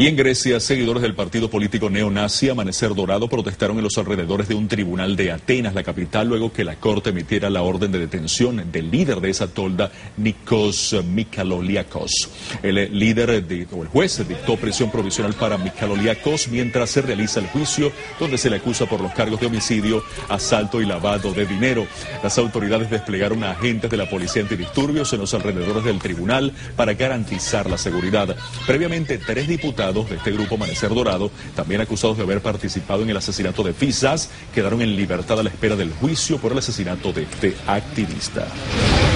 Y en Grecia, seguidores del partido político neonazi Amanecer Dorado protestaron en los alrededores de un tribunal de Atenas, la capital, luego que la corte emitiera la orden de detención del líder de esa tolda, Nikos Michaloliakos. El juez dictó prisión provisional para Michaloliakos mientras se realiza el juicio, donde se le acusa por los cargos de homicidio, asalto y lavado de dinero. Las autoridades desplegaron a agentes de la policía antidisturbios en los alrededores del tribunal para garantizar la seguridad. Previamente, 3 diputados de este grupo Amanecer Dorado, también acusados de haber participado en el asesinato de Fisas, quedaron en libertad a la espera del juicio por el asesinato de este activista.